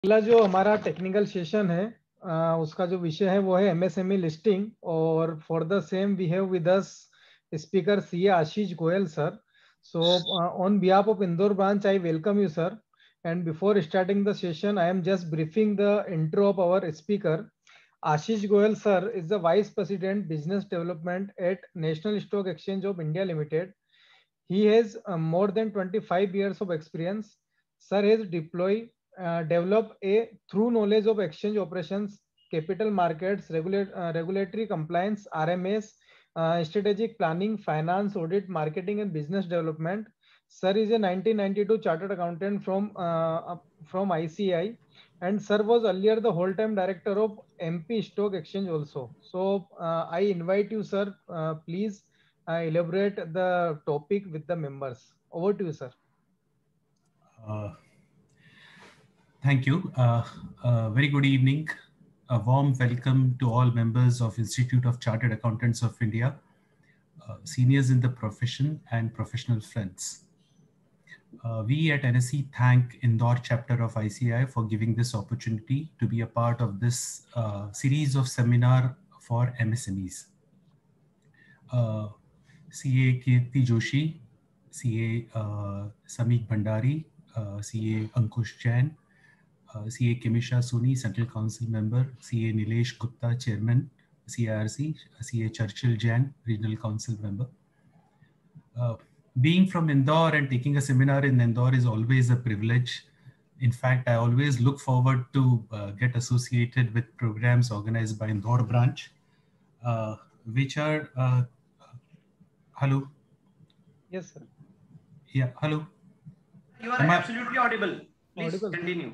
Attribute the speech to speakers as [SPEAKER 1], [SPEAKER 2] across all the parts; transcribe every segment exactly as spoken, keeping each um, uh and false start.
[SPEAKER 1] अगला जो हमारा टेक्निकल सेशन है आ, उसका जो विषय है वो है एमएसएमई लिस्टिंग और for the same we have with us speaker C Ashish Goyal sir. So uh, on behalf of Indore branch, I welcome you, sir. And before starting the session, I am just briefing the intro of our speaker. Ashish Goyal, sir, is the Vice President Business Development at National Stock Exchange of India Limited. He has uh, more than twenty-five years of experience. Sir has deployed, uh, developed a through knowledge of exchange operations, capital markets, regulate, uh, regulatory compliance, R M S, uh, strategic planning, finance, audit, marketing, and business development. Sir is a nineteen ninety-two chartered accountant from uh, from I C I, and sir was earlier the whole-time director of M P Stock Exchange also. So uh, I invite you, sir. Uh, please uh, elaborate the topic with the members. Over to you, sir.
[SPEAKER 2] Uh, thank you. Uh, uh, very good evening. A warm welcome to all members of Institute of Chartered Accountants of India, uh, seniors in the profession and professional friends. Uh, we at N S E thank Indore chapter of I C I for giving this opportunity to be a part of this uh, series of seminar for M S M Es. Uh, C A Kirti Joshi, C A uh, Samik Bhandari, uh, C A Ankush Jain, uh, C A Kimisha Soni, Central Council Member, C A Nilesh Gupta, Chairman, C I R C, C A Churchill Jain, Regional Council Member. Uh, being from Indore and taking a seminar in Indore is always a privilege. In fact, I always look forward to uh, get associated with programs organized by Indore branch, uh, which are, uh, hello?
[SPEAKER 1] Yes, sir.
[SPEAKER 2] Yeah, hello.
[SPEAKER 3] You are
[SPEAKER 2] Am I
[SPEAKER 3] absolutely audible. Please
[SPEAKER 1] audible?
[SPEAKER 3] continue.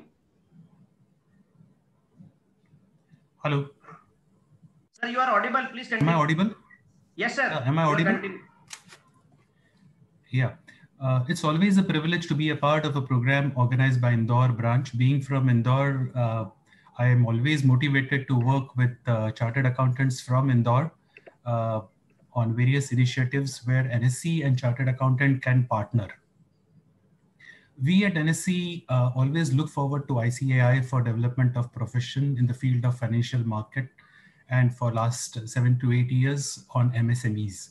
[SPEAKER 2] Hello.
[SPEAKER 3] Sir, you are audible. Please continue.
[SPEAKER 2] Am I audible?
[SPEAKER 3] Yes, sir.
[SPEAKER 2] Uh, am I
[SPEAKER 3] You are
[SPEAKER 2] audible?
[SPEAKER 3] continue.
[SPEAKER 2] Yeah. Uh, it's always a privilege to be a part of a program organized by Indore branch. Being from Indore, uh, I am always motivated to work with uh, chartered accountants from Indore uh, on various initiatives where N S E and chartered accountant can partner. We at N S E uh, always look forward to I C A I for development of profession in the field of financial market, and for last seven to eight years on M S M Es.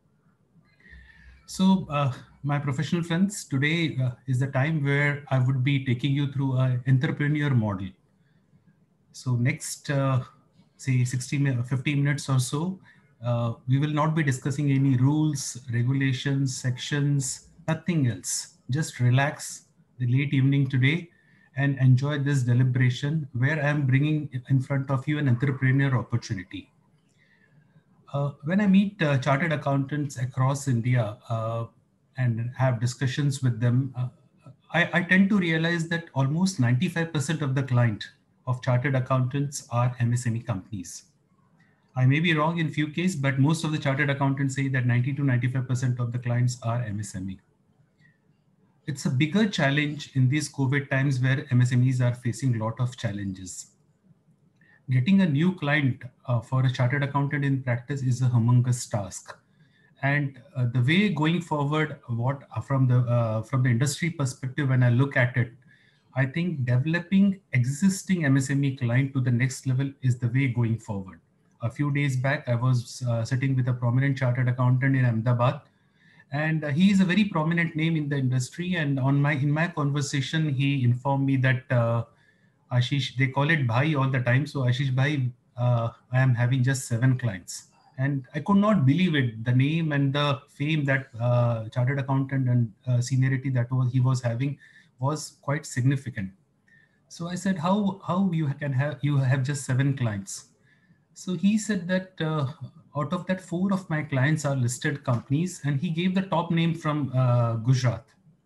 [SPEAKER 2] So uh, my professional friends, today uh, is the time where I would be taking you through an entrepreneur model. So next, uh, say sixty, fifty minutes or so, uh, we will not be discussing any rules, regulations, sections, nothing else. Just relax the late evening today and enjoy this deliberation where I am bringing in front of you an entrepreneur opportunity. Uh, when I meet uh, chartered accountants across India uh, and have discussions with them, uh, I, I tend to realize that almost ninety-five percent of the client of chartered accountants are M S M E companies. I may be wrong in few cases, but most of the chartered accountants say that ninety to ninety-five percent of the clients are M S M E. It's a bigger challenge in these COVID times where M S M Es are facing a lot of challenges. Getting a new client uh, for a chartered accountant in practice is a humongous task. And uh, the way going forward, what uh, from the uh, from the industry perspective, when I look at it, I think developing existing M S M E client to the next level is the way going forward. A few days back, I was uh, sitting with a prominent chartered accountant in Ahmedabad, and uh, he is a very prominent name in the industry. And on my in my conversation, he informed me that uh, Ashish, they call it Bhai all the time. So Ashish Bhai, uh, I am having just seven clients. And I could not believe it. The name and the fame that uh, chartered accountant and uh, seniority that was he was having was quite significant. So I said, how, how you can have, you have just seven clients. So he said that uh, out of that, four of my clients are listed companies, and he gave the top name from uh, Gujarat.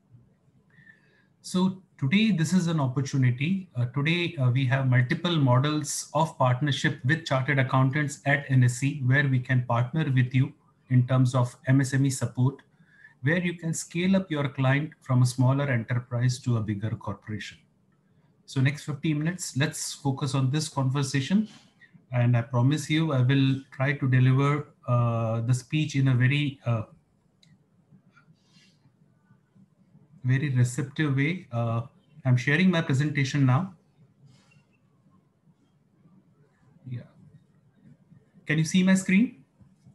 [SPEAKER 2] So today, this is an opportunity. Uh, today, uh, we have multiple models of partnership with chartered accountants at N S E, where we can partner with you in terms of M S M E support, where you can scale up your client from a smaller enterprise to a bigger corporation. So next fifty minutes, let's focus on this conversation. And I promise you, I will try to deliver uh, the speech in a very uh, very receptive way. Uh, I'm sharing my presentation now. Can you see my screen?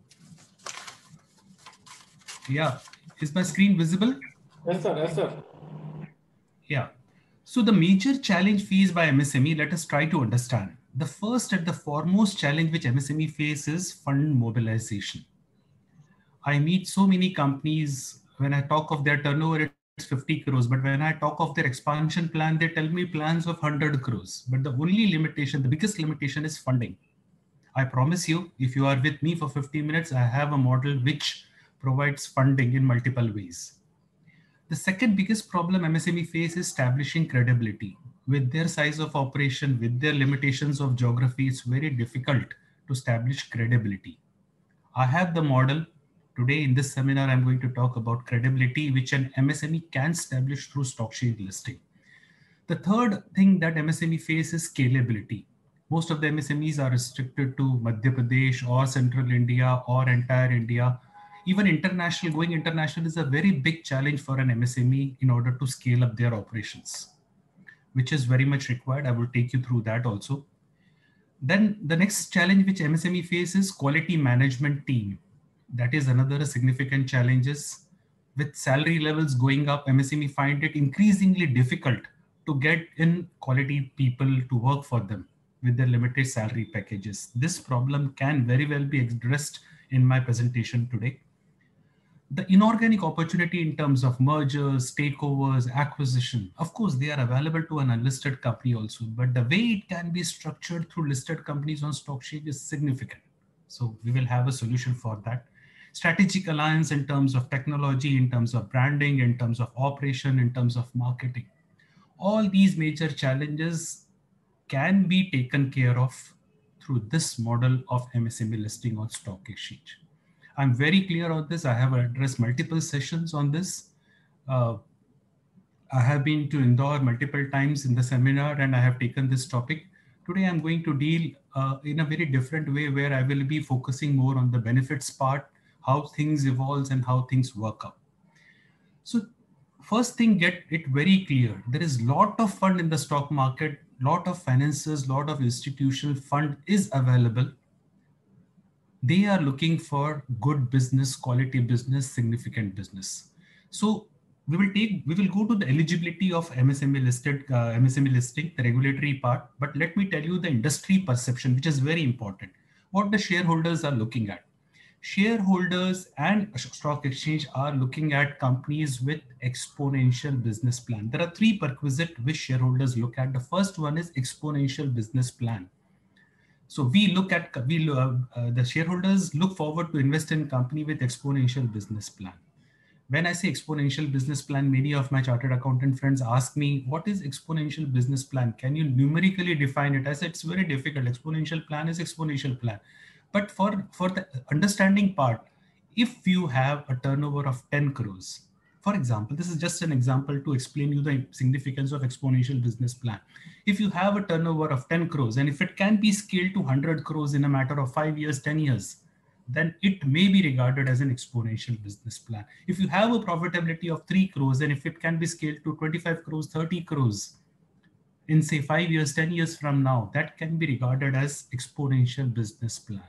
[SPEAKER 2] Yeah. Is my screen visible?
[SPEAKER 4] Yes, sir. Yes, sir.
[SPEAKER 2] Yeah. So the major challenge faced by M S M E, let us try to understand. The first and the foremost challenge which M S M E faces is fund mobilization. I meet so many companies, when I talk of their turnover, it's fifty crores. But when I talk of their expansion plan, they tell me plans of one hundred crores. But the only limitation, the biggest limitation is funding. I promise you, if you are with me for fifty minutes, I have a model which provides funding in multiple ways. The second biggest problem M S M E faces is establishing credibility. With their size of operation, with their limitations of geography, it's very difficult to establish credibility. I have the model. Today in this seminar, I'm going to talk about credibility, which an M S M E can establish through stock exchange listing. The third thing that M S M E faces is scalability. Most of the M S M Es are restricted to Madhya Pradesh or Central India or entire India. Even international, going international is a very big challenge for an M S M E in order to scale up their operations, which is very much required. I will take you through that also. Then the next challenge which M S M E faces is quality management team. That is another significant challenges. With salary levels going up, M S M E find it increasingly difficult to get in quality people to work for them with their limited salary packages. This problem can very well be addressed in my presentation today. The inorganic opportunity in terms of mergers, takeovers, acquisition, of course, they are available to an unlisted company also, but the way it can be structured through listed companies on stock exchange is significant. So we will have a solution for that. Strategic alliance in terms of technology, in terms of branding, in terms of operation, in terms of marketing. All these major challenges can be taken care of through this model of M S M E listing on stock exchange. I'm very clear on this. I have addressed multiple sessions on this. Uh, I have been to Indore multiple times in the seminar and I have taken this topic. Today, I'm going to deal uh, in a very different way where I will be focusing more on the benefits part, how things evolve and how things work out. So first thing, get it very clear. There is a lot of fund in the stock market, lot of finances, lot of institutional fund is available. They are looking for good business, quality business, significant business. So we will take, we will go to the eligibility of M S M E listed, uh, M S M E listing, the regulatory part. But let me tell you the industry perception, which is very important. What the shareholders are looking at. Shareholders and stock exchange are looking at companies with exponential business plan. There are three prerequisites which shareholders look at. The first one is exponential business plan. So we look at, we, uh, uh, the shareholders look forward to invest in company with exponential business plan. When I say exponential business plan, many of my chartered accountant friends ask me, what is exponential business plan? Can you numerically define it? I said, it's very difficult. Exponential plan is exponential plan. But for, for the understanding part, if you have a turnover of ten crores, for example, this is just an example to explain you the significance of exponential business plan. If you have a turnover of ten crores, and if it can be scaled to one hundred crores in a matter of five years, ten years, then it may be regarded as an exponential business plan. If you have a profitability of three crores, and if it can be scaled to twenty-five crores, thirty crores, in say five years, ten years from now, that can be regarded as exponential business plan.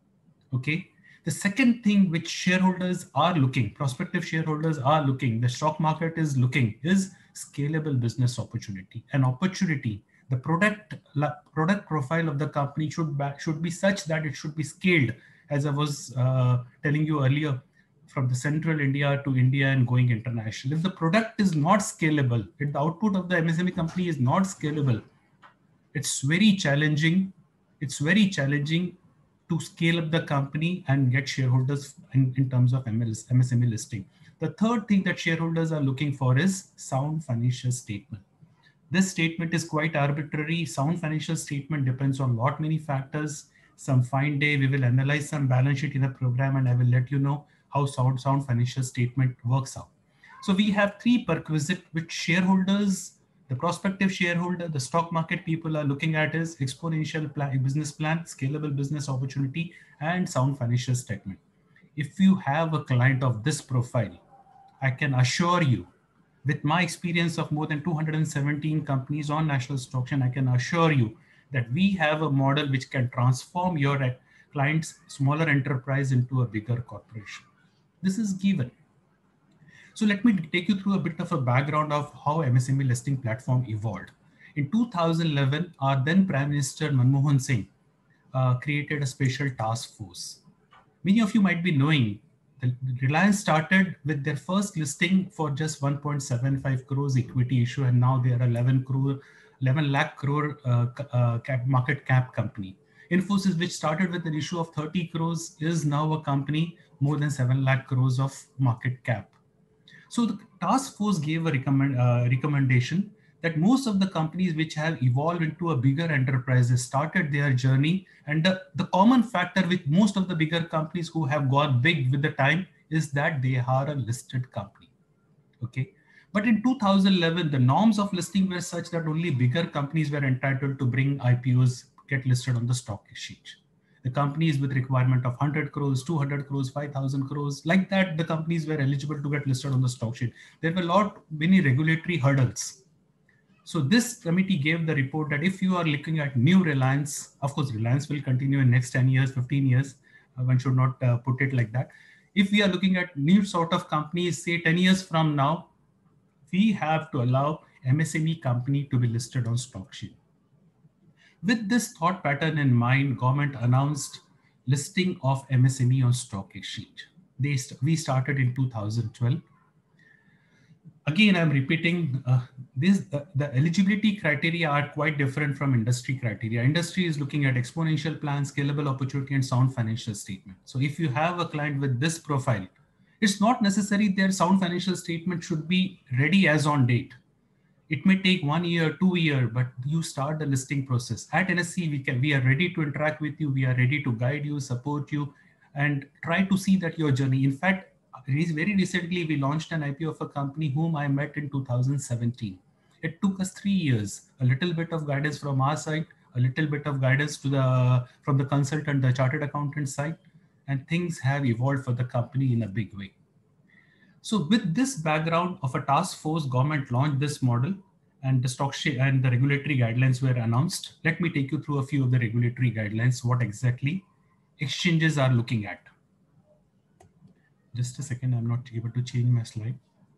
[SPEAKER 2] Okay. The second thing which shareholders are looking, prospective shareholders are looking, the stock market is looking, is scalable business opportunity. An opportunity, the product, product profile of the company should, should be such that it should be scaled, as I was uh, telling you earlier, from the central India to India and going international. If the product is not scalable, if the output of the M S M E company is not scalable, it's very challenging. It's very challenging to scale up the company and get shareholders in, in terms of M S M E listing. The third thing that shareholders are looking for is sound financial statement. This statement is quite arbitrary. Sound financial statement depends on lot many factors. Some fine day, we will analyze some balance sheet in the program and I will let you know how sound, sound financial statement works out. So we have three prerequisites which shareholders, the prospective shareholder, the stock market people are looking at is exponential plan, business plan, scalable business opportunity, and sound financial statement. If you have a client of this profile, I can assure you, with my experience of more than two hundred seventeen companies on national stock exchange, I can assure you that we have a model which can transform your client's smaller enterprise into a bigger corporation. This is given. So let me take you through a bit of a background of how M S M E listing platform evolved. In two thousand eleven, our then Prime Minister Manmohan Singh uh, created a special task force. Many of you might be knowing that Reliance started with their first listing for just one point seven five crores equity issue, and now they are eleven crore, eleven lakh crore uh, uh, cap market cap company. Infosys, which started with an issue of thirty crores, is now a company more than seven lakh crores of market cap. So the task force gave a recommend, uh, recommendation that most of the companies which have evolved into a bigger enterprises started their journey. And the, the common factor with most of the bigger companies who have gone big with the time is that they are a listed company. Okay. But in two thousand eleven, the norms of listing were such that only bigger companies were entitled to bring I P Os, get listed on the stock exchange. The companies with requirement of one hundred crores, two hundred crores, five thousand crores, like that, the companies were eligible to get listed on the stock exchange. There were a lot, many regulatory hurdles. So this committee gave the report that if you are looking at new Reliance, of course, Reliance will continue in next ten years, fifteen years. Uh, one should not uh, put it like that. If we are looking at new sort of companies, say ten years from now, we have to allow M S M E company to be listed on stock exchange. With this thought pattern in mind, government announced listing of M S M E on stock exchange. They st we started in two thousand twelve. Again, I'm repeating uh, this, uh, the eligibility criteria are quite different from industry criteria. Industry is looking at exponential plan, scalable opportunity, and sound financial statement. So if you have a client with this profile, it's not necessary their sound financial statement should be ready as on date. It may take one year, two year, but you start the listing process. At N S C, we can, we are ready to interact with you. We are ready to guide you, support you, and try to see that your journey. In fact, very recently, we launched an I P O of a company whom I met in two thousand seventeen. It took us three years, a little bit of guidance from our side, a little bit of guidance to the, from the consultant, the chartered accountant side, and things have evolved for the company in a big way. So with this background of a task force, government launched this model and the stock share and the regulatory guidelines were announced. Let me take you through a few of the regulatory guidelines, what exactly exchanges are looking at. Just a second, I'm not able to change my slide.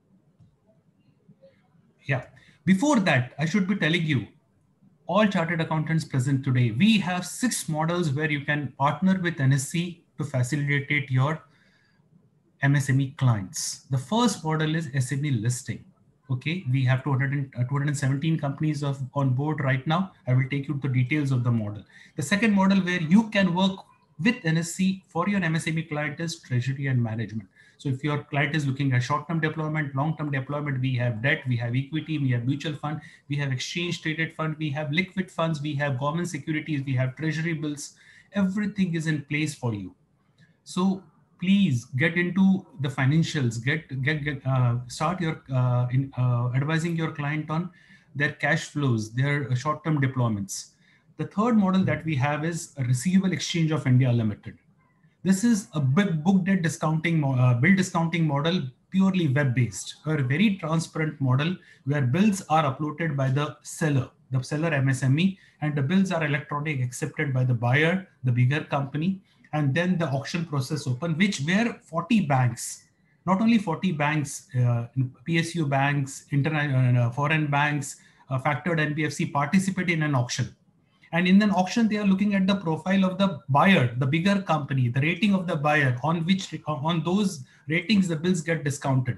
[SPEAKER 2] Yeah, before that, I should be telling you, all chartered accountants present today, we have six models where you can partner with N S C to facilitate your M S M E clients. The first model is S M E listing. Okay, we have two hundred, uh, two hundred seventeen companies of, on board right now. I will take you to the details of the model. The second model where you can work with N S C for your M S M E client is treasury and management. So if your client is looking at short-term deployment, long-term deployment, we have debt, we have equity, we have mutual fund, we have exchange traded fund, we have liquid funds, we have government securities, we have treasury bills. Everything is in place for you. So please get into the financials, get, get, get uh, start your uh, in, uh, advising your client on their cash flows, their short-term deployments. The third model that we have is a Receivable Exchange of India Limited. This is a big book debt discounting, uh, bill discounting model, purely web-based, a very transparent model where bills are uploaded by the seller, the seller M S M E, and the bills are electronic accepted by the buyer, the bigger company, and then the auction process open, which where forty banks, not only forty banks, uh, P S U banks, internet, uh, foreign banks, uh, factored N B F C participate in an auction. And in an auction, they are looking at the profile of the buyer, the bigger company, the rating of the buyer, on which on those ratings, the bills get discounted.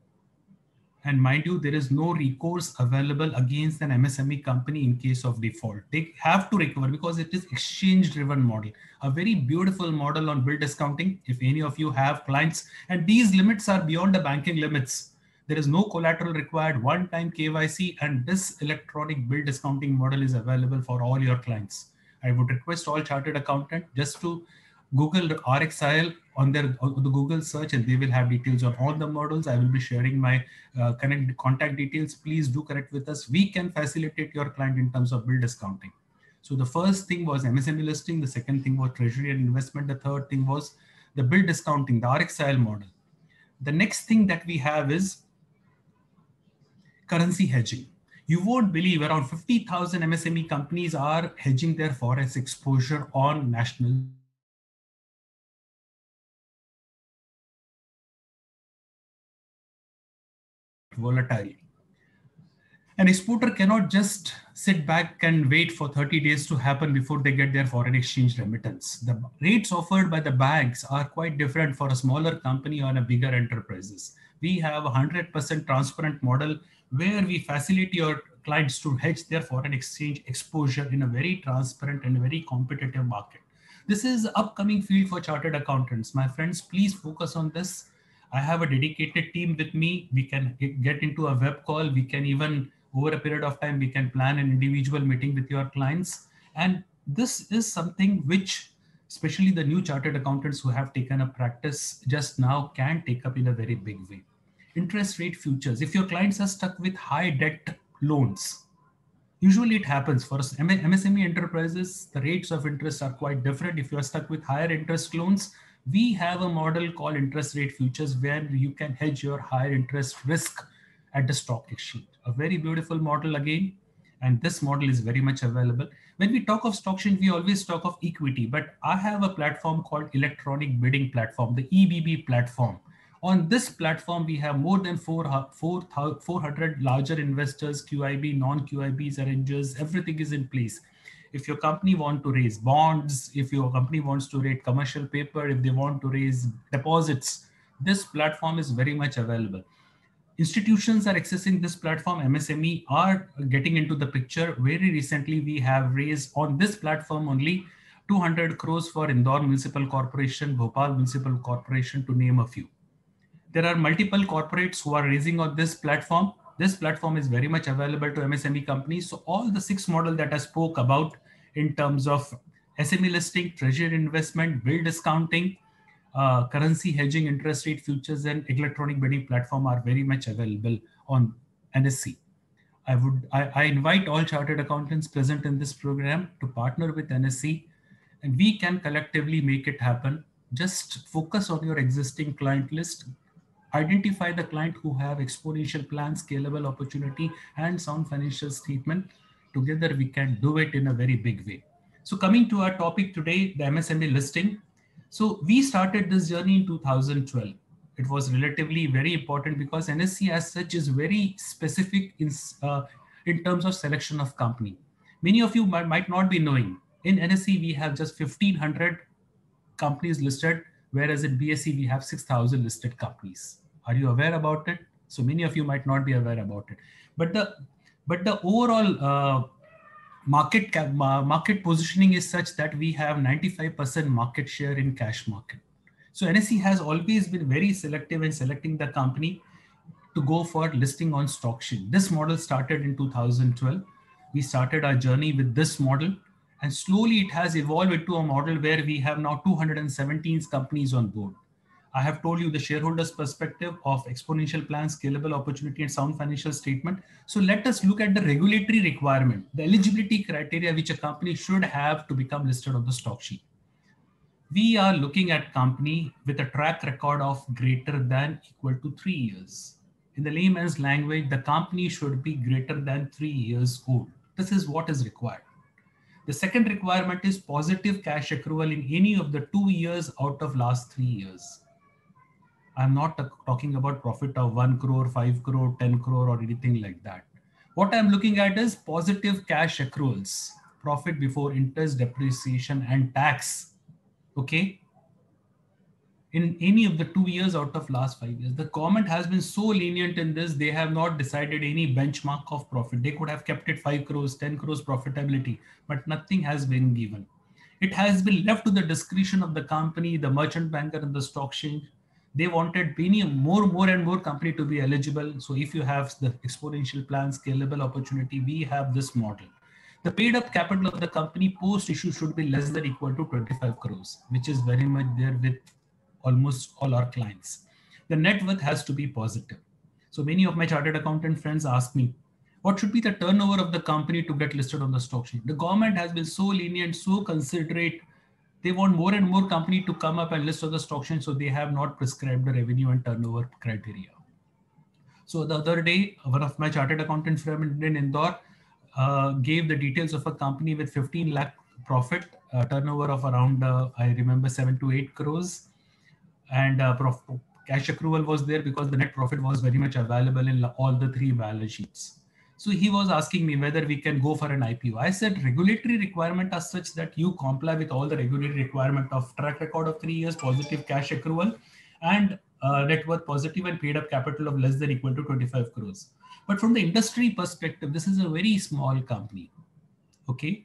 [SPEAKER 2] And mind you, there is no recourse available against an M S M E company in case of default. They have to recover because it is exchange-driven model, a very beautiful model on bill discounting. If any of you have clients, and these limits are beyond the banking limits, there is no collateral required, one-time K Y C, and this electronic bill discounting model is available for all your clients. I would request all chartered accountant just to Google the R X I L on their on the Google search, and they will have details on all the models. I will be sharing my uh, connect contact details. Please do connect with us. We can facilitate your client in terms of bill discounting. So the first thing was M S M E listing. The second thing was treasury and investment. The third thing was the bill discounting, the R X I L model. The next thing that we have is currency hedging. You won't believe around fifty thousand M S M E companies are hedging their forex exposure on national volatile. An exporter cannot just sit back and wait for thirty days to happen before they get their foreign exchange remittance. The rates offered by the banks are quite different for a smaller company or a bigger enterprises. We have a one hundred percent transparent model where we facilitate your clients to hedge their foreign exchange exposure in a very transparent and very competitive market. This is the upcoming field for chartered accountants. My friends, please focus on this. I have a dedicated team with me. We can get into a web call. We can even, over a period of time, we can plan an individual meeting with your clients. And this is something which, especially the new chartered accountants who have taken up practice just now, can take up in a very big way. Interest rate futures. If your clients are stuck with high debt loans, usually it happens for us M S M E enterprises, the rates of interest are quite different. If you are stuck with higher interest loans, we have a model called interest rate futures where you can hedge your higher interest risk at the stock exchange. A very beautiful model again, and this model is very much available. When we talk of stock exchange, we always talk of equity, but I have a platform called Electronic Bidding Platform, the E B B platform. On this platform, we have more than four hundred larger investors, Q I B, non-Q I Bs, arrangers, everything is in place. If your company wants to raise bonds, if your company wants to raise commercial paper, if they want to raise deposits, this platform is very much available. Institutions are accessing this platform. M S M E are getting into the picture. Very recently, we have raised on this platform only two hundred crores for Indore Municipal Corporation, Bhopal Municipal Corporation, to name a few. There are multiple corporates who are raising on this platform. This platform is very much available to M S M E companies. So all the six models that I spoke about in terms of S M E listing, treasury investment, bill discounting, uh, currency hedging, interest rate futures, and electronic bidding platform are very much available on N S C. I would I, I invite all chartered accountants present in this program to partner with N S C, and we can collectively make it happen. Just focus on your existing client list. Identify the client who have exponential plan, scalable opportunity, and sound financial statement. Together, we can do it in a very big way. So coming to our topic today, the M S M E listing. So we started this journey in two thousand twelve. It was relatively very important because N S C as such is very specific in, uh, in terms of selection of company. Many of you might, might not be knowing, in N S C, we have just fifteen hundred companies listed, whereas in B S E, we have six thousand listed companies. Are you aware about it? So many of you might not be aware about it. But the, but the overall uh, market, cap, uh, market positioning is such that we have ninety-five percent market share in cash market. So N S C has always been very selective in selecting the company to go for listing on stock exchange. This model started in two thousand twelve. We started our journey with this model, and slowly it has evolved into a model where we have now two hundred seventeen companies on board. I have told you the shareholders' perspective of exponential plan, scalable opportunity, and sound financial statement. So let us look at the regulatory requirement, the eligibility criteria which a company should have to become listed on the stock sheet. We are looking at company with a track record of greater than equal to three years. In the layman's language, the company should be greater than three years old. This is what is required. The second requirement is positive cash accrual in any of the two years out of last three years. I'm not talking about profit of one crore, five crore, ten crore, or anything like that. What I'm looking at is positive cash accruals, profit before interest, depreciation, and tax. Okay. In any of the two years out of last five years, the government has been so lenient in this, they have not decided any benchmark of profit. They could have kept it five crores, ten crores profitability, but nothing has been given. It has been left to the discretion of the company, the merchant banker, and the stock exchange. They wanted many more, more and more company to be eligible. So if you have the exponential plan, scalable opportunity, we have this model. The paid up capital of the company post issue should be less than equal to twenty-five crores, which is very much there with almost all our clients. The net worth has to be positive. So many of my chartered accountant friends ask me, what should be the turnover of the company to get listed on the stock exchange? The government has been so lenient, so considerate. They want more and more company to come up and list on the stock exchange, so they have not prescribed the revenue and turnover criteria. So the other day, one of my chartered accountant friend in Indore uh, gave the details of a company with fifteen lakh profit, uh, turnover of around, uh, I remember, seven to eight crores, and uh, cash accrual was there because the net profit was very much available in all the three balance sheets. So he was asking me whether we can go for an I P O. I said regulatory requirement are such that you comply with all the regulatory requirement of track record of three years, positive cash accrual, and uh, net worth positive and paid up capital of less than equal to twenty-five crores. But from the industry perspective, this is a very small company. Okay.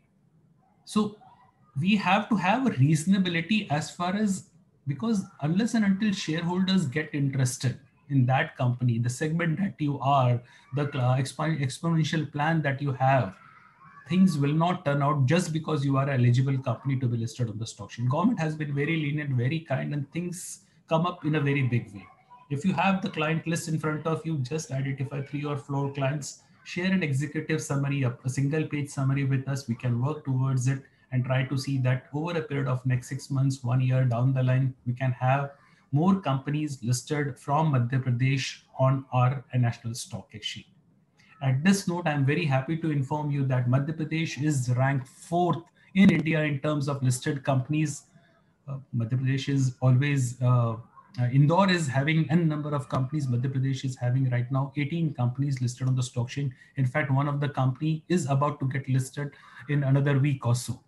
[SPEAKER 2] So we have to have a reasonability as far as, because unless and until shareholders get interested in that company, the segment that you are, the exp exponential plan that you have, things will not turn out just because you are an eligible company to be listed on the stock exchange. Government has been very lenient, very kind, and things come up in a very big way. If you have the client list in front of you, just identify three or four clients, share an executive summary, a single page summary with us. We can work towards it and try to see that over a period of next six months, one year down the line, we can have more companies listed from Madhya Pradesh on our national stock exchange. At this note, I'm very happy to inform you that Madhya Pradesh is ranked fourth in India in terms of listed companies. Uh, Madhya Pradesh is always, uh, uh, Indore is having n number of companies. Madhya Pradesh is having right now eighteen companies listed on the stock exchange. In fact, one of the company is about to get listed in another week or so.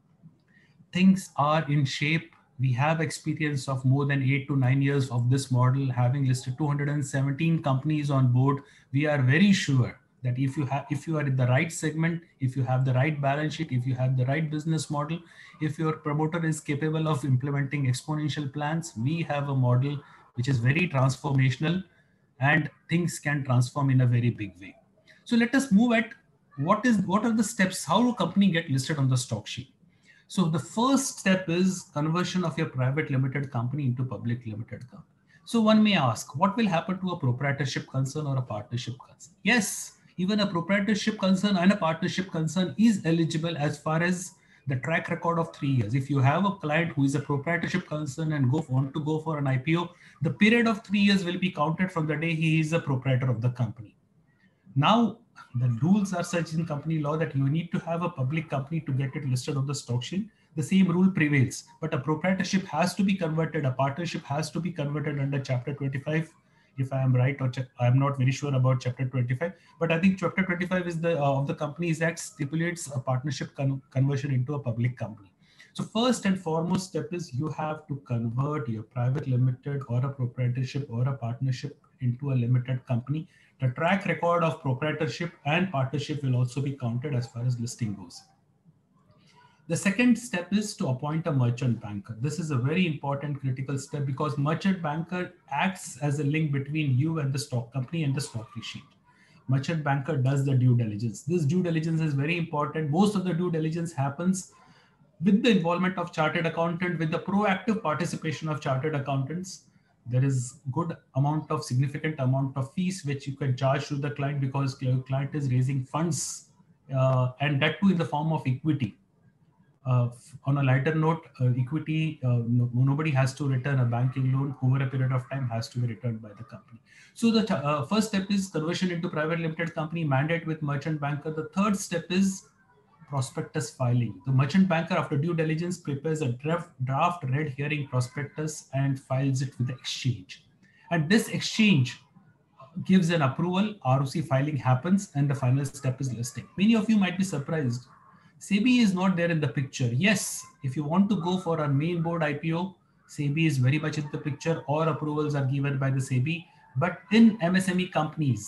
[SPEAKER 2] Things are in shape. We have experience of more than eight to nine years of this model, having listed two hundred seventeen companies on board. We are very sure that if you have, if you are in the right segment, if you have the right balance sheet, if you have the right business model, if your promoter is capable of implementing exponential plans, we have a model which is very transformational, and things can transform in a very big way. So let us move at what is what are the steps, how a company get listed on the stock exchange. So the first step is conversion of your private limited company into public limited company. So one may ask, what will happen to a proprietorship concern or a partnership concern? Yes, even a proprietorship concern and a partnership concern is eligible as far as the track record of three years. If you have a client who is a proprietorship concern and go want to go for an I P O, the period of three years will be counted from the day he is a proprietor of the company. Now, the rules are such in company law that you need to have a public company to get it listed on the stock exchange. The same rule prevails, but a proprietorship has to be converted, a partnership has to be converted under Chapter twenty-five, if I am right, or I am not very sure about Chapter twenty-five, but I think Chapter twenty-five is the uh, of the Companies Act stipulates a partnership con conversion into a public company. So first and foremost step is you have to convert your private limited or a proprietorship or a partnership into a limited company. The track record of proprietorship and partnership will also be counted as far as listing goes. The second step is to appoint a merchant banker. This is a very important critical step because merchant banker acts as a link between you and the stock company and the stock exchange. Merchant banker does the due diligence. This due diligence is very important. Most of the due diligence happens with the involvement of chartered accountant, with the proactive participation of chartered accountants. There is good amount of significant amount of fees which you can charge to the client because your client is raising funds uh, and that too in the form of equity. Uh, on a lighter note, uh, equity, uh, no, nobody has to return a banking loan over a period of time, has to be returned by the company. So the uh, first step is conversion into private limited company, mandate with merchant banker. The third step is prospectus filing. The merchant banker, after due diligence, prepares a draft, draft red herring prospectus and files it with the exchange. And this exchange gives an approval, R O C filing happens, and the final step is listing. Many of you might be surprised. SEBI is not there in the picture. Yes, if you want to go for a main board I P O, SEBI is very much in the picture, or approvals are given by the SEBI. But in M S M E companies,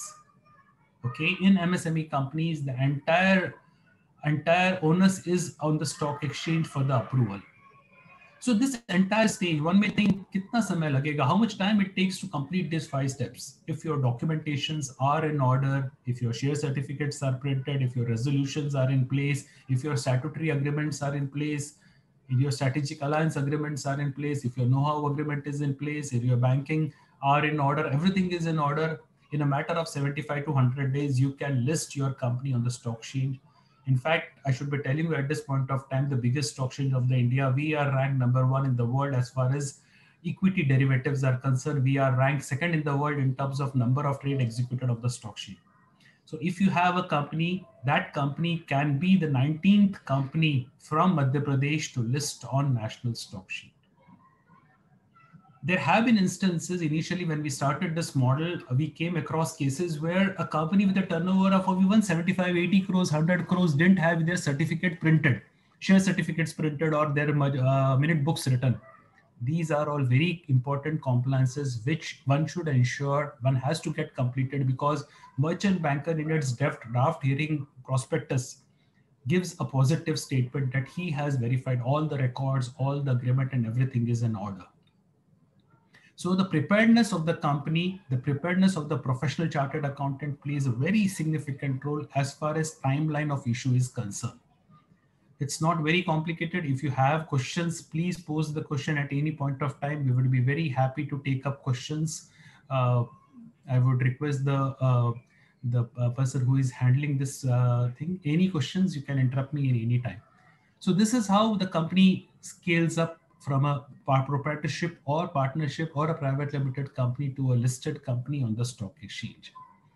[SPEAKER 2] okay, in M S M E companies, the entire entire onus is on the stock exchange for the approval. So this entire stage, one may think, kitna samay lagega? How much time it takes to complete these five steps? If your documentations are in order, if your share certificates are printed, if your resolutions are in place, if your statutory agreements are in place, if your strategic alliance agreements are in place, if your know-how agreement is in place, if your banking are in order, everything is in order. In a matter of seventy-five to one hundred days, you can list your company on the stock exchange. In fact, I should be telling you at this point of time, the biggest stock exchange of the India, we are ranked number one in the world as far as equity derivatives are concerned. We are ranked second in the world in terms of number of trade executed of the stock exchange. So if you have a company, that company can be the nineteenth company from Madhya Pradesh to list on national stock exchange. there have been instances initially when we started this model, we came across cases where a company with a turnover of even seventy-five, eighty crores, one hundred crores didn't have their certificate printed, share certificates printed or their uh, minute books written. These are all very important compliances which one should ensure one has to get completed, because merchant banker in its draft, draft hearing prospectus gives a positive statement that he has verified all the records, all the agreement and everything is in order. So the preparedness of the company, the preparedness of the professional chartered accountant plays a very significant role as far as timeline of issue is concerned. It's not very complicated. If you have questions, please pose the question at any point of time. We would be very happy to take up questions. Uh, I would request the uh, the uh, person who is handling this uh, thing, any questions, you can interrupt me in any time. So this is how the company scales up from a proprietorship or partnership or a private limited company to a listed company on the stock exchange.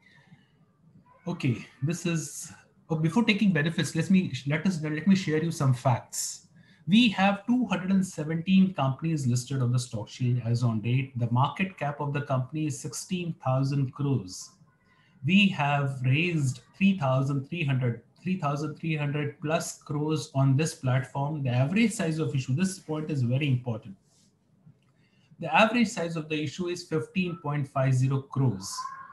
[SPEAKER 2] Okay, this is, oh, before taking benefits, let me let us let me share you some facts. We have two hundred seventeen companies listed on the stock exchange as on date. The market cap of the company is sixteen thousand crores. We have raised three thousand three hundred plus crores on this platform. The average size of issue, this point is very important. The average size of the issue is fifteen point five zero crores.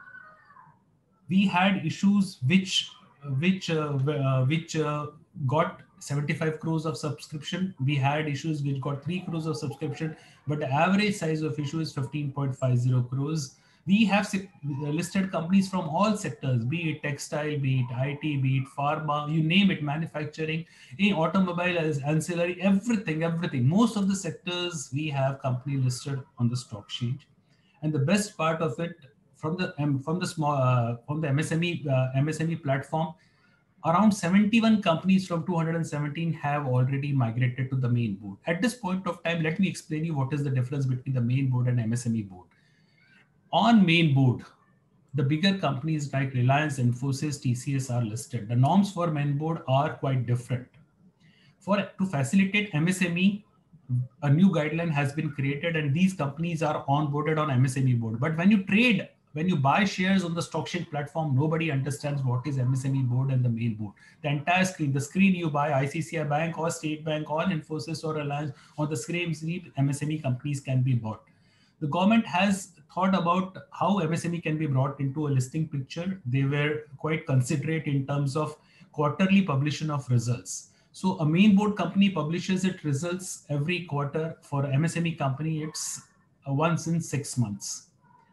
[SPEAKER 2] We had issues which which uh, uh, which uh, got seventy-five crores of subscription. We had issues which got three crores of subscription, but the average size of issue is fifteen point five zero crores. We have listed companies from all sectors, be it textile, be it I T, be it pharma, you name it, manufacturing, in automobile, as ancillary, everything, everything. Most of the sectors we have company listed on the stock exchange. And the best part of it, from the um, from the small uh, from the M S M E uh, M S M E platform, around seventy-one companies from two hundred seventeen have already migrated to the main board. At this point of time, let me explain you what is the difference between the main board and M S M E board. On main board, the bigger companies like Reliance, Infosys, T C S are listed. The norms for main board are quite different. For to facilitate M S M E, a new guideline has been created and these companies are onboarded on M S M E board. But when you trade, when you buy shares on the stock exchange platform, nobody understands what is M S M E board and the main board. The entire screen, the screen you buy, I C I C I Bank or State Bank or Infosys or Reliance, on the screen, M S M E companies can be bought. The government has thought about how M S M E can be brought into a listing picture. They were quite considerate in terms of quarterly publication of results. So a main board company publishes its results every quarter. For M S M E company, it's once in six months.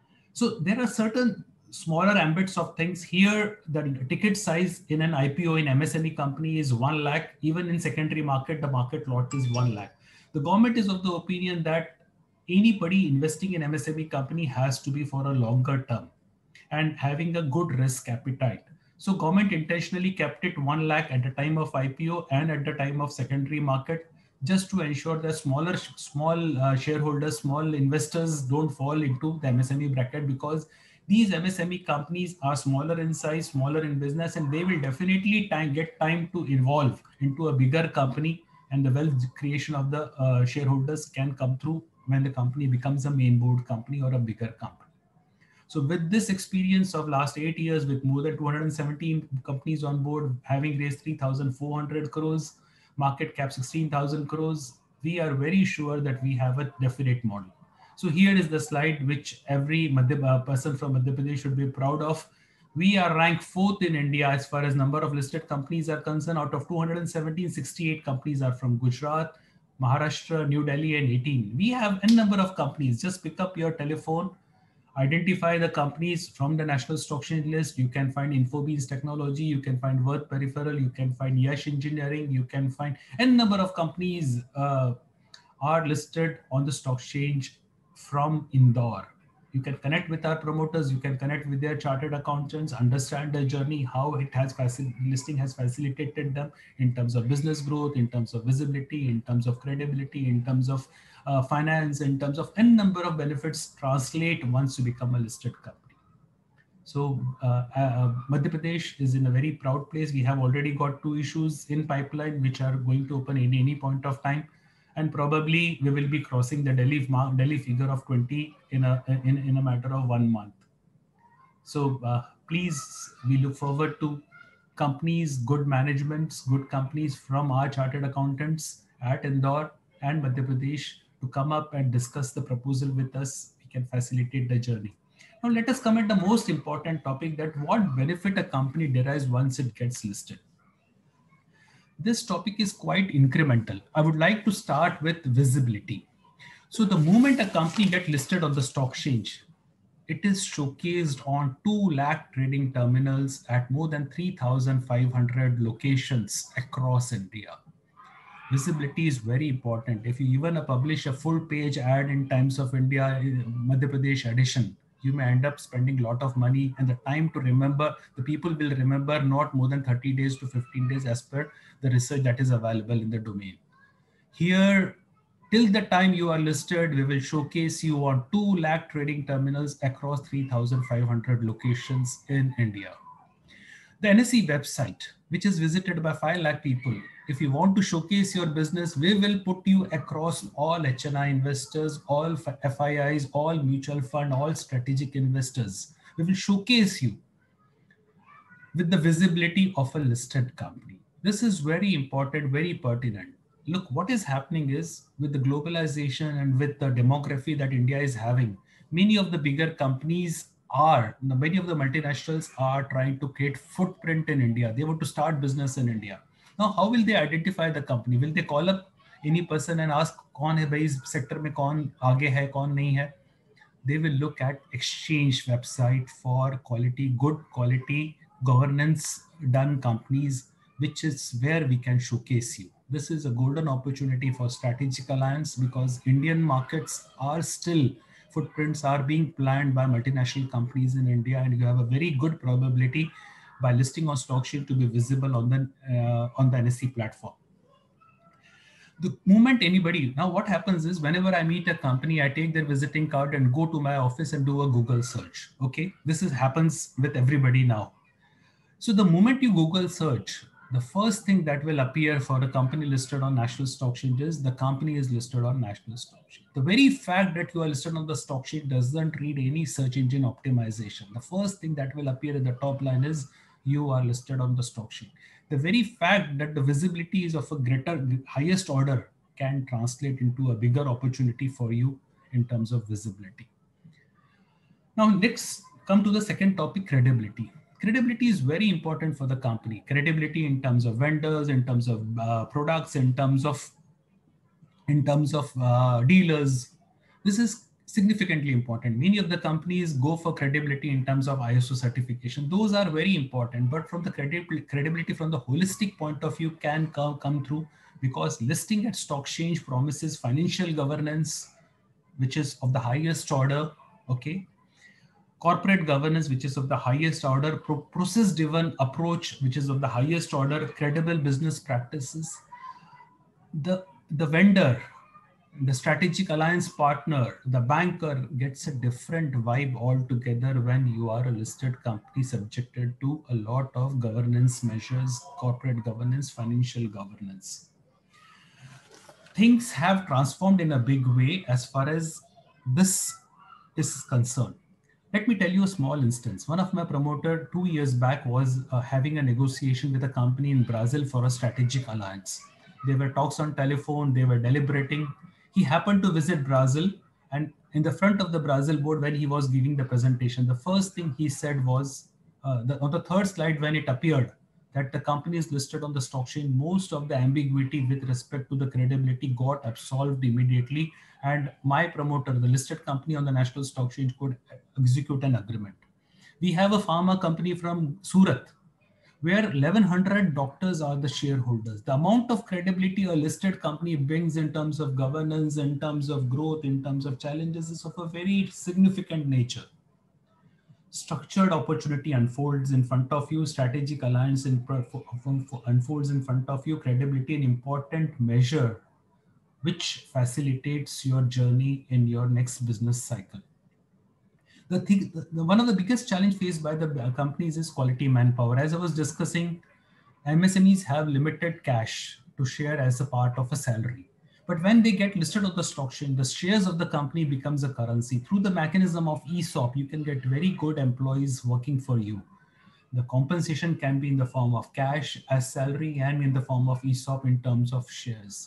[SPEAKER 2] So there are certain smaller ambits of things here. The ticket size in an I P O in M S M E company is one lakh. Even in secondary market, the market lot is one lakh. The government is of the opinion that anybody investing in M S M E company has to be for a longer term and having a good risk appetite. So government intentionally kept it one lakh at the time of I P O and at the time of secondary market, just to ensure that smaller, small uh, shareholders, small investors don't fall into the M S M E bracket, because these M S M E companies are smaller in size, smaller in business, and they will definitely time, get time to evolve into a bigger company, and the wealth creation of the uh, shareholders can come through when the company becomes a main board company or a bigger company. So with this experience of last eight years with more than two hundred seventeen companies on board, having raised three thousand four hundred crores, market cap sixteen thousand crores, we are very sure that we have a definite model. So here is the slide which every Madhya, uh, person from Madhya Pradesh should be proud of. We are ranked fourth in India as far as number of listed companies are concerned. Out of two hundred seventeen, sixty-eight companies are from Gujarat, Maharashtra, New Delhi, and eighteen. We have a number of companies. Just pick up your telephone, identify the companies from the National Stock Exchange list. You can find Infobeans Technology, you can find Worth Peripheral, you can find Yash Engineering, you can find a number of companies uh, are listed on the stock exchange from Indore. You can connect with our promoters, you can connect with their chartered accountants, understand their journey, how it has listing has facilitated them in terms of business growth, in terms of visibility, in terms of credibility, in terms of uh, finance, in terms of n number of benefits translate once you become a listed company. So uh, uh, Madhya Pradesh is in a very proud place. We have already got two issues in pipeline which are going to open in any point of time. and probably we will be crossing the Delhi Delhi figure of twenty in a in, in a matter of one month. So uh, please, we look forward to companies, good managements, good companies from our chartered accountants at Indore and Madhya Pradesh to come up and discuss the proposal with us. We can facilitate the journey. Now let us come at the most important topic, that what benefit a company derives once it gets listed. This topic is quite incremental. I would like to start with visibility. So the moment a company gets listed on the stock exchange, it is showcased on two lakh trading terminals at more than three thousand five hundred locations across India. Visibility is very important. If you even publish a full page ad in Times of India, Madhya Pradesh edition, you may end up spending a lot of money, and the time to remember, the people will remember not more than thirty days to fifteen days as per the research that is available in the domain. Here, till the time you are listed, we will showcase you on two lakh trading terminals across three thousand five hundred locations in India. The N S E website, which is visited by five lakh people, if you want to showcase your business, we will put you across all H N I investors, all F I Is, all mutual fund, all strategic investors. We will showcase you with the visibility of a listed company. This is very important, very pertinent. Look, what is happening is, with the globalization and with the demography that India is having, many of the bigger companies are, many of the multinationals are trying to create footprint in India. They want to start business in India. Now, how will they identify the company? Will they call up any person and ask, "Kaun hai bhai, is sector mein kaun aage hai, kaun nahi hai?" They will look at exchange website for quality, good quality governance done companies, which is where we can showcase you. This is a golden opportunity for strategic alliance, because Indian markets are still, footprints are being planned by multinational companies in India, and you have a very good probability by listing on stock exchange to be visible on the uh, on the N S E platform. The moment anybody, now what happens is, whenever I meet a company, I take their visiting card and go to my office and do a Google search. Okay, this is happens with everybody now. So the moment you Google search, the first thing that will appear for a company listed on national stock exchanges, the company is listed on national stock exchange. The very fact that you are listed on the stock exchange doesn't need any search engine optimization. The first thing that will appear in the top line is you are listed on the stock exchange. The very fact that the visibility is of a greater, highest order can translate into a bigger opportunity for you in terms of visibility. Now, next, come to the second topic, credibility. Credibility is very important for the company. Credibility in terms of vendors, in terms of uh, products, in terms of in terms of uh, dealers. This is significantly important. Many of the companies go for credibility in terms of I S O certification. Those are very important, but from the credibility, credibility from the holistic point of view can come, come through, because listing at stock exchange promises financial governance, which is of the highest order. Okay. Corporate governance, which is of the highest order, pro process-driven approach, which is of the highest order, credible business practices. The, the vendor, the strategic alliance partner, the banker gets a different vibe altogether when you are a listed company subjected to a lot of governance measures, corporate governance, financial governance. Things have transformed in a big way as far as this is concerned. Let me tell you a small instance. One of my promoter two years back was uh, having a negotiation with a company in Brazil for a strategic alliance. There were talks on telephone, they were deliberating. He happened to visit Brazil, and in the front of the Brazil board, when he was giving the presentation, the first thing he said was, uh, the, on the third slide when it appeared that the company is listed on the stock exchange, most of the ambiguity with respect to the credibility got absolved immediately. And my promoter, the listed company on the national stock exchange, could execute an agreement. We have a pharma company from Surat, where eleven hundred doctors are the shareholders. The amount of credibility a listed company brings in terms of governance, in terms of growth, in terms of challenges is of a very significant nature. Structured opportunity unfolds in front of you, strategic alliance in, unfolds in front of you, credibility an important measure which facilitates your journey in your next business cycle. The thing, the, one of the biggest challenge faced by the companies is quality manpower. As I was discussing, M S M Es have limited cash to share as a part of a salary. But when they get listed on the stock exchange, the shares of the company becomes a currency. Through the mechanism of E S O P, you can get very good employees working for you. The compensation can be in the form of cash as salary and in the form of E S O P in terms of shares.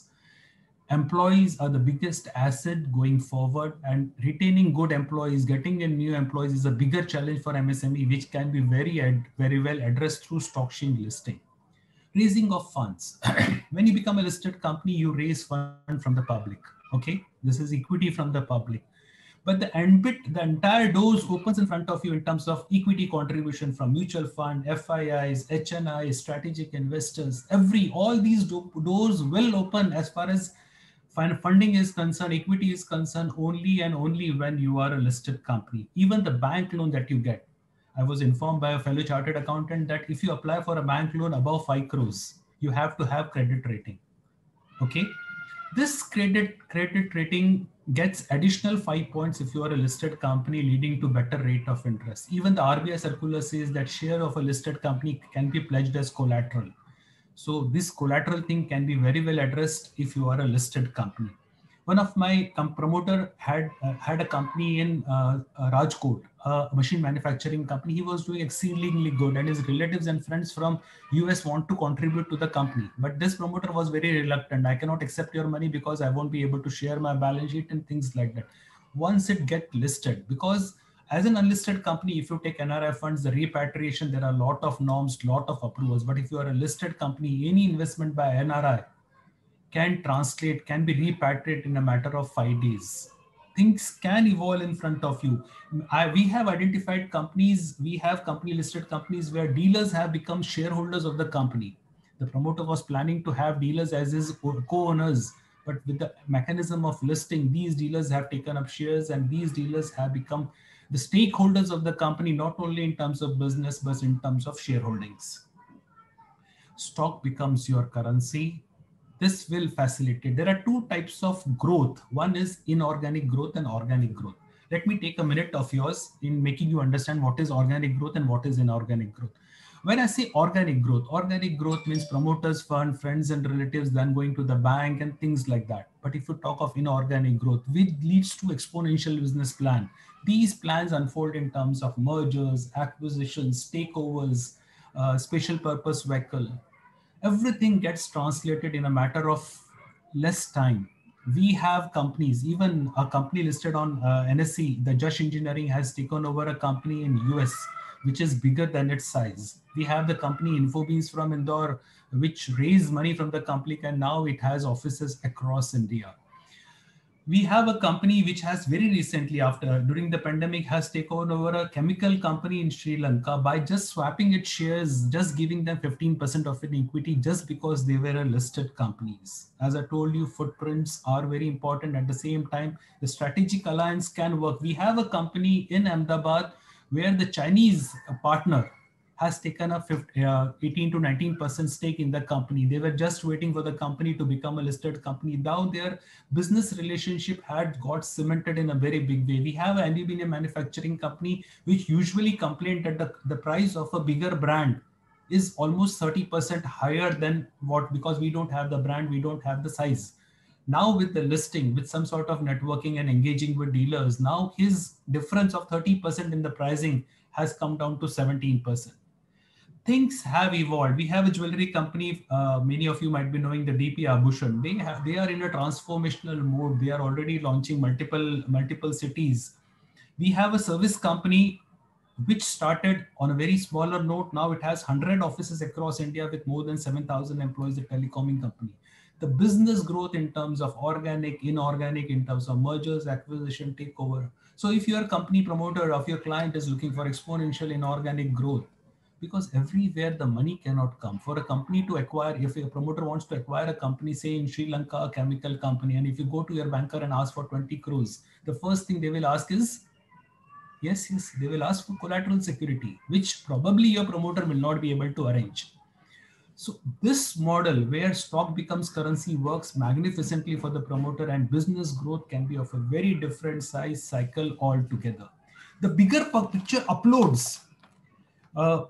[SPEAKER 2] Employees are the biggest asset going forward, and retaining good employees, getting in new employees is a bigger challenge for M S M E, which can be very, very well addressed through stock exchange listing. Raising of funds. When you become a listed company, you raise fund from the public. Okay, this is equity from the public. But the end bit, the entire doors opens in front of you in terms of equity contribution from mutual fund, F I Is, H N Is, strategic investors. Every all these do doors will open as far as funding is concerned, equity is concerned, only and only when you are a listed company. Even the bank loan that you get. I was informed by a fellow chartered accountant that if you apply for a bank loan above five crores, you have to have credit rating. Okay. This credit credit rating gets additional five points if you are a listed company, leading to better rate of interest. Even the R B I circular says that share of a listed company can be pledged as collateral. So this collateral thing can be very well addressed if you are a listed company. One of my promoter had uh, had a company in uh, uh, Rajkot, a machine manufacturing company. He was doing exceedingly good, and his relatives and friends from U S want to contribute to the company. But this promoter was very reluctant. I cannot accept your money because I won't be able to share my balance sheet and things like that. Once it gets listed, because as an unlisted company, if you take N R I funds, the repatriation, there are a lot of norms, lot of approvals. But if you are a listed company, any investment by N R I can translate, can be repatriated in a matter of five days. Things can evolve in front of you. I, we have identified companies, we have company listed companies where dealers have become shareholders of the company. The promoter was planning to have dealers as his co-owners, but with the mechanism of listing, these dealers have taken up shares, and these dealers have become the stakeholders of the company, not only in terms of business, but in terms of shareholdings. Stock becomes your currency. This will facilitate. There are two types of growth. One is inorganic growth and organic growth. Let me take a minute of yours in making you understand what is organic growth and what is inorganic growth. When I say organic growth, organic growth means promoters fund, friends and relatives, then going to the bank and things like that. But if you talk of inorganic growth, which leads to exponential business plan, these plans unfold in terms of mergers, acquisitions, takeovers, uh, special purpose vehicle. Everything gets translated in a matter of less time. We have companies, even a company listed on uh, N S E, the Josh Engineering has taken over a company in U S, which is bigger than its size. We have the company Infobeams from Indore, which raised money from the company, and now it has offices across India. We have a company which has very recently, after during the pandemic, has taken over a chemical company in Sri Lanka by just swapping its shares, just giving them fifteen percent of an equity just because they were a listed companies. As I told you, footprints are very important. At the same time, the strategic alliance can work. We have a company in Ahmedabad where the Chinese partner has taken a eighteen to nineteen percent stake in the company. They were just waiting for the company to become a listed company. Now their business relationship had got cemented in a very big way. We have an aluminum manufacturing company which usually complained that the, the price of a bigger brand is almost thirty percent higher than what, because we don't have the brand, we don't have the size. Now with the listing, with some sort of networking and engaging with dealers, now his difference of thirty percent in the pricing has come down to seventeen percent. Things have evolved. We have a jewelry company. Uh, many of you might be knowing the D P Abhushan. They have, they are in a transformational mode. They are already launching multiple, multiple cities. We have a service company which started on a very smaller note. Now it has one hundred offices across India with more than seven thousand employees, a telecoming company. The business growth in terms of organic, inorganic, in terms of mergers, acquisition, takeover. So if your company promoter of your client is looking for exponential inorganic growth, because everywhere the money cannot come. For a company to acquire, if a promoter wants to acquire a company, say in Sri Lanka, a chemical company, and if you go to your banker and ask for twenty crores, the first thing they will ask is, yes, yes, they will ask for collateral security, which probably your promoter will not be able to arrange. So this model where stock becomes currency works magnificently for the promoter, and business growth can be of a very different size cycle altogether. The bigger picture uploads. Uh,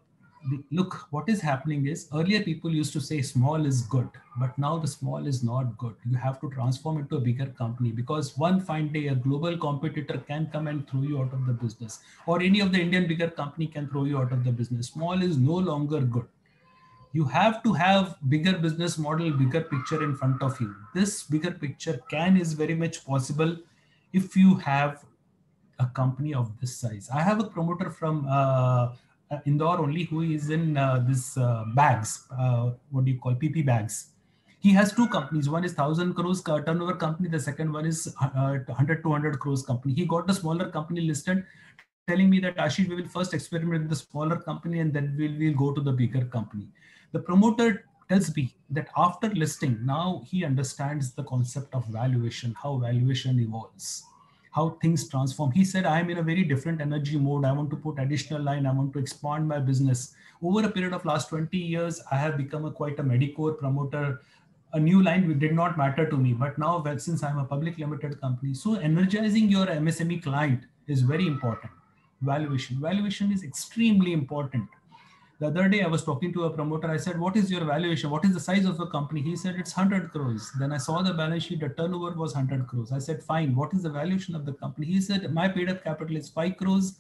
[SPEAKER 2] the, look, what is happening is earlier people used to say small is good, but now the small is not good. You have to transform into a bigger company, because one fine day a global competitor can come and throw you out of the business, or any of the Indian bigger company can throw you out of the business. Small is no longer good. You have to have bigger business model, bigger picture in front of you. This bigger picture can is very much possible if you have a company of this size. I have a promoter from uh, Indore only, who is in uh, this uh, bags, uh, what do you call, P P bags. He has two companies. One is one thousand crores turnover company. The second one is uh, one hundred, two hundred crores company. He got the smaller company listed, telling me that, Ashish, we will first experiment with the smaller company and then we'll, we'll go to the bigger company. The promoter tells me that after listing, now he understands the concept of valuation, how valuation evolves, how things transform. He said, I'm in a very different energy mode. I want to put additional line. I want to expand my business. Over a period of last twenty years, I have become a quite a Medicore promoter. A new line did not matter to me. But now, well, since I'm a public limited company, so energizing your M S M E client is very important. Valuation. Valuation is extremely important. The other day I was talking to a promoter. I said, what is your valuation? What is the size of the company? He said, it's one hundred crores. Then I saw the balance sheet, the turnover was one hundred crores. I said, fine. What is the valuation of the company? He said, my paid up capital is five crores.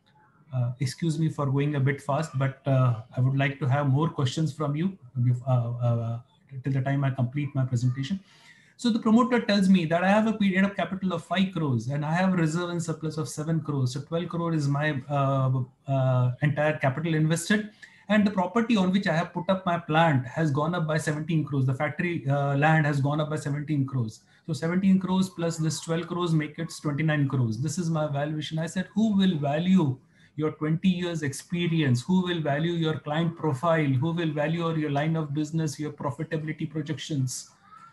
[SPEAKER 2] Uh, excuse me for going a bit fast, but uh, I would like to have more questions from you uh, uh, till the time I complete my presentation. So the promoter tells me that I have a paid up capital of five crores and I have a reserve and surplus of seven crores. So twelve crores is my uh, uh, entire capital invested. And the property on which I have put up my plant has gone up by seventeen crores. The factory uh, land has gone up by seventeen crores. So seventeen crores plus this twelve crores make it twenty-nine crores. This is my valuation. I said, who will value your twenty years experience? Who will value your client profile? Who will value your line of business, your profitability projections?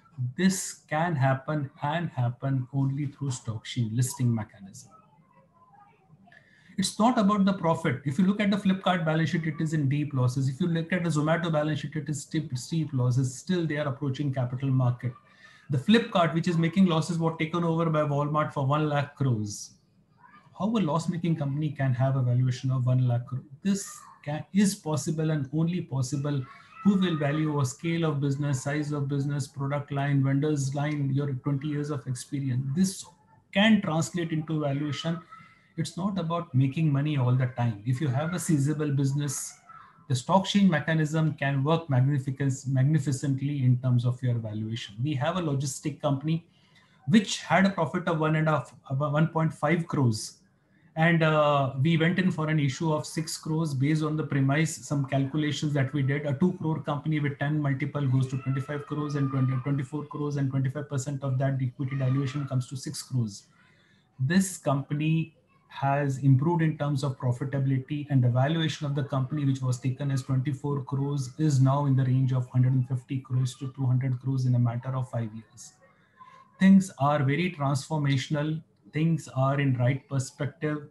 [SPEAKER 2] This can happen and happen only through stock exchange listing mechanism. It's not about the profit. If you look at the Flipkart balance sheet, it is in deep losses. If you look at the Zomato balance sheet, it is steep, steep losses. Still, they are approaching capital market. The Flipkart, which is making losses, was taken over by Walmart for one lakh crores. How a loss-making company can have a valuation of one lakh crores? This can, is possible and only possible. Who will value a scale of business, size of business, product line, vendors line, your twenty years of experience? This can translate into valuation. It's not about making money all the time. If you have a seizable business, the stock exchange mechanism can work magnificently in terms of your valuation. We have a logistic company which had a profit of one and a half, one point five crores. And uh, we went in for an issue of six crores based on the premise, some calculations that we did. A two crore company with ten multiple goes to twenty-five crores and twenty, twenty-four crores, and twenty-five percent of that equity dilution comes to six crores. This company has improved in terms of profitability, and the valuation of the company, which was taken as twenty-four crores, is now in the range of one hundred fifty crores to two hundred crores in a matter of five years. Things are very transformational. Things are in right perspective.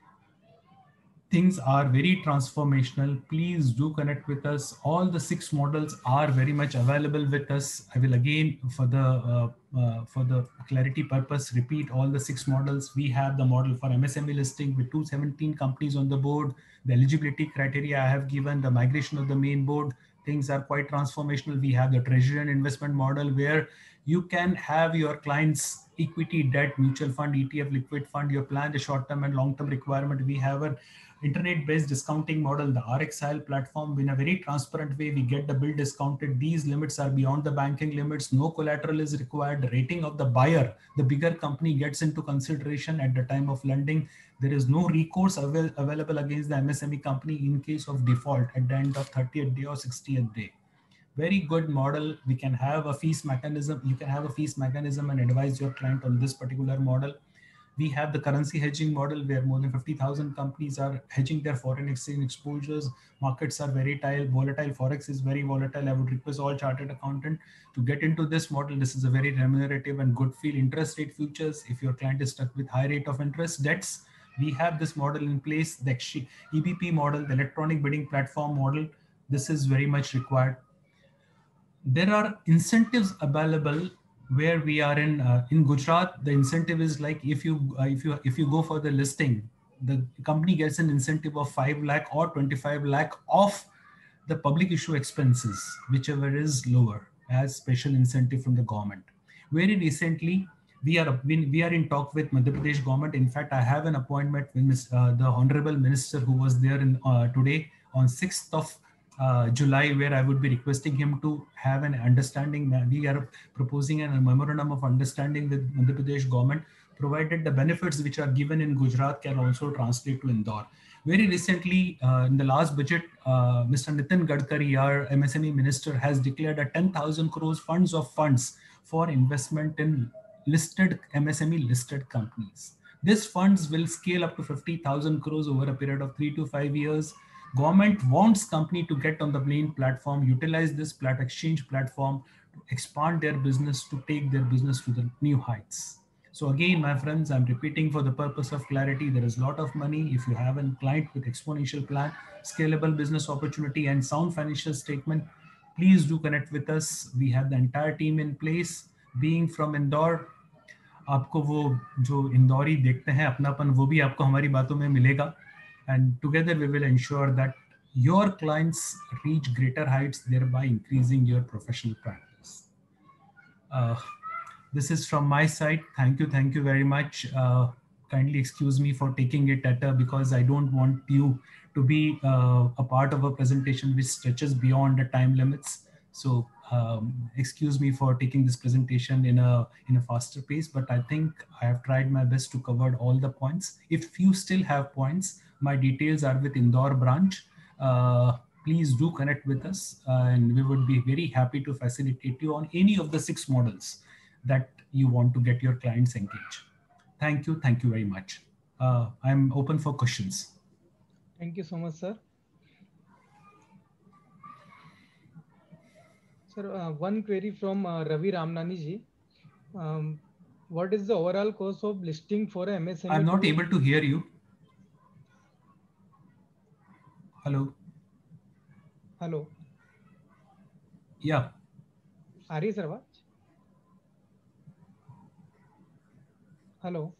[SPEAKER 2] Things are very transformational. Please do connect with us. All the six models are very much available with us. I will again, for the uh, uh, for the clarity purpose, repeat all the six models. We have the model for M S M E listing with two hundred seventeen companies on the board. The eligibility criteria I have given, the migration of the main board. Things are quite transformational. We have the treasury and investment model where you can have your clients equity, debt, mutual fund, E T F, liquid fund, your plan, the short-term and long-term requirement. We have an internet-based discounting model, the R X I L platform. In a very transparent way, we get the bill discounted. These limits are beyond the banking limits. No collateral is required. The rating of the buyer, the bigger company, gets into consideration at the time of lending. There is no recourse avail available against the M S M E company in case of default at the end of thirtieth day or sixtieth day. Very good model. We can have a fees mechanism. You can have a fees mechanism and advise your client on this particular model. We have the currency hedging model where more than fifty thousand companies are hedging their foreign exchange exposures. Markets are very volatile. Forex is very volatile. I would request all chartered accountant to get into this model. This is a very remunerative and good feel. Interest rate futures. If your client is stuck with high rate of interest debts, we have this model in place. The E B P model, the electronic bidding platform model. This is very much required. There are incentives available where we are in uh, in Gujarat. The incentive is like if you uh, if you if you go for the listing, the company gets an incentive of five lakh or twenty-five lakh of the public issue expenses, whichever is lower, as special incentive from the government. Very recently, we are we are in talk with Madhya Pradesh government. In fact, I have an appointment with uh, the Honorable Minister who was there in, uh, today on sixth of uh, July, where I would be requesting him to have an understanding. We are proposing a memorandum of understanding with Madhya Pradesh government, provided the benefits which are given in Gujarat can also translate to Indore. Very recently, uh, in the last budget, uh, Mister Nitin Gadkari, our M S M E minister, has declared a ten thousand crores funds of funds for investment in listed M S M E listed companies. These funds will scale up to fifty thousand crores over a period of three to five years. Government wants company to get on the main platform, utilize this plat exchange platform to expand their business, to take their business to the new heights. So again, my friends, I'm repeating for the purpose of clarity, there is a lot of money. If you have a client with exponential plan, scalable business opportunity and sound financial statement, please do connect with us. We have the entire team in place. Being from Indore, आपको वो जो इंदौरी देखते हैं अपनापन वो भी आपको हमारी बातों में मिलेगा. And together we will ensure that your clients reach greater heights, thereby increasing your professional practice. Uh, this is from my side. Thank you. Thank you very much. Uh, kindly excuse me for taking it at a, because I don't want you to be uh, a part of a presentation which stretches beyond the time limits. So um, excuse me for taking this presentation in a in a faster pace, but I think I have tried my best to cover all the points. If you still have points, my details are with Indore branch. Uh, please do connect with us, uh, and we would be very happy to facilitate you on any of the six models that you want to get your clients engaged. Thank you. Thank you very much. Uh, I'm open for questions.
[SPEAKER 1] Thank you so much, sir. Sir, uh, one query from uh, Ravi Ramnani ji. Um, what is the overall cost of listing for M S M E?
[SPEAKER 2] I'm not able to hear you. Hello.
[SPEAKER 1] Hello.
[SPEAKER 2] Yeah.
[SPEAKER 1] आ रही है sir आवाज? Hello.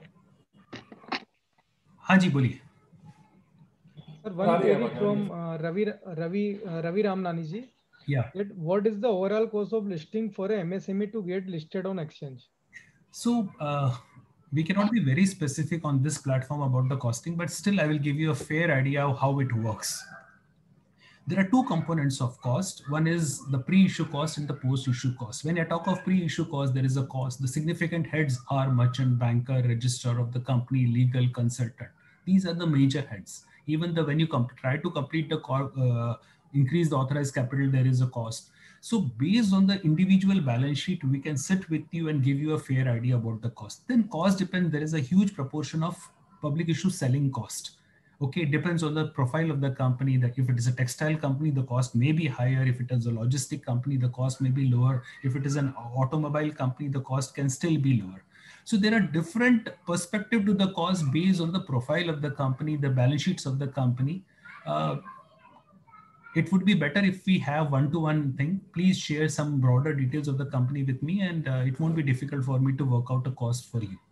[SPEAKER 2] हाँ जी बोलिए.
[SPEAKER 1] Sir, one query from uh, Ravi Ravi uh, Ravi Ramnani ji.
[SPEAKER 2] Yeah.
[SPEAKER 1] That what is the overall cost of listing for a M S M E to get listed on exchange?
[SPEAKER 2] So uh, we cannot be very specific on this platform about the costing, but still I will give you a fair idea of how it works. There are two components of cost. One is the pre-issue cost and the post-issue cost. When I talk of pre-issue cost, there is a cost. The significant heads are merchant, banker, registrar of the company, legal, consultant. These are the major heads. Even the when you try to complete the uh, increase the authorized capital, there is a cost. So based on the individual balance sheet, we can sit with you and give you a fair idea about the cost. Then cost depends. There is a huge proportion of public issue selling cost. Okay, it depends on the profile of the company. That if it is a textile company, the cost may be higher. If it is a logistic company, the cost may be lower. If it is an automobile company, the cost can still be lower. So there are different perspectives to the cost based on the profile of the company, the balance sheets of the company. Uh, it would be better if we have one-to-one thing. Please share some broader details of the company with me, and uh, it won't be difficult for me to work out a cost for you.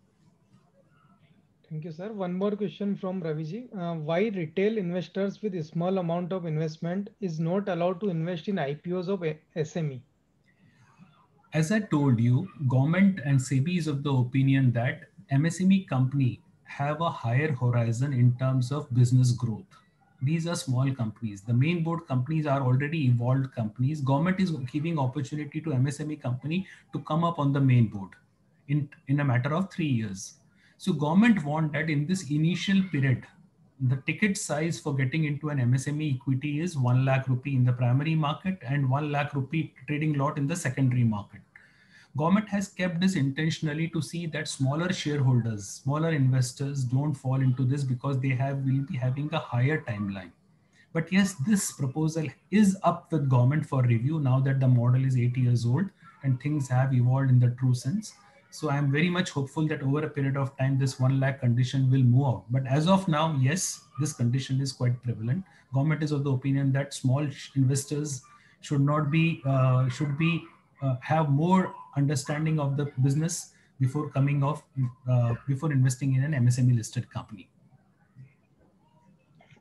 [SPEAKER 1] Thank you, sir. One more question from Raviji. Uh, why retail investors with a small amount of investment is not allowed to invest in I P Os of S M E?
[SPEAKER 2] As I told you, government and SEBI is of the opinion that M S M E company have a higher horizon in terms of business growth. These are small companies. The main board companies are already evolved companies. Government is giving opportunity to M S M E company to come up on the main board in, in a matter of three years. So government want that in this initial period, the ticket size for getting into an M S M E equity is one lakh rupee in the primary market and one lakh rupee trading lot in the secondary market. Government has kept this intentionally to see that smaller shareholders, smaller investors don't fall into this because they have will be having a higher timeline. But yes, this proposal is up with government for review now that the model is eight years old and things have evolved in the true sense. So I am very much hopeful that over a period of time, this one lakh condition will move out. But as of now, yes, this condition is quite prevalent. Government is of the opinion that small investors should not be, uh, should be, uh, have more understanding of the business before coming off, uh, before investing in an M S M E listed company.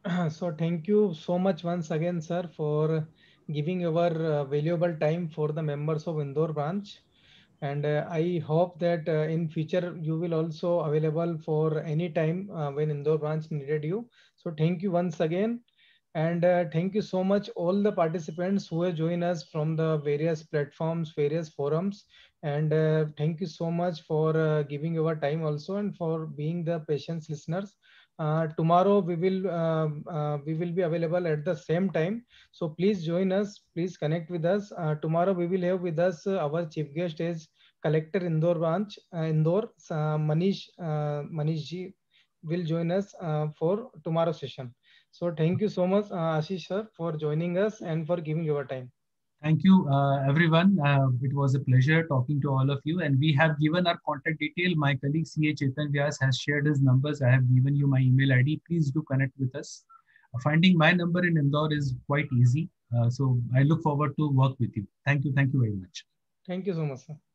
[SPEAKER 1] So thank you so much once again, sir, for giving your uh, valuable time for the members of Indore branch. And uh, I hope that uh, in future you will also available for any time uh, when Indore branch needed you. So thank you once again. And uh, thank you so much all the participants who have joined us from the various platforms, various forums. And uh, thank you so much for uh, giving your time also and for being the patient listeners. Uh, tomorrow we will um, uh, we will be available at the same time. So please join us. Please connect with us. Uh, tomorrow we will have with us uh, our chief guest is Collector Indore branch, uh, Indore, uh, Manish uh, Manish ji will join us uh, for tomorrow session. So thank you so much, uh, Ashish sir, for joining us and for giving your time.
[SPEAKER 2] Thank you, uh, everyone. Uh, it was a pleasure talking to all of you. And we have given our contact detail. My colleague C A Chetan Vyas has shared his numbers. I have given you my email I D. Please do connect with us. Uh, finding my number in Indore is quite easy. Uh, so I look forward to work with you. Thank you. Thank you very much.
[SPEAKER 1] Thank you so much, sir.